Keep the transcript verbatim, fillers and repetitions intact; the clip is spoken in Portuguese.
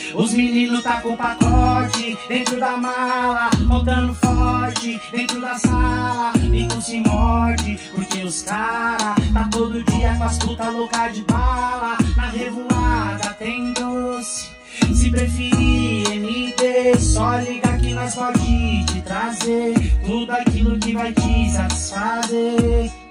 Os meninos tá com pacote dentro da mala, montando forte dentro da sala. E tu se morde, porque os cara tá todo dia com as puta louca de bala. Na revoada tem doce, se preferir M D, só liga que nós pode te trazer tudo aquilo que vai te satisfazer.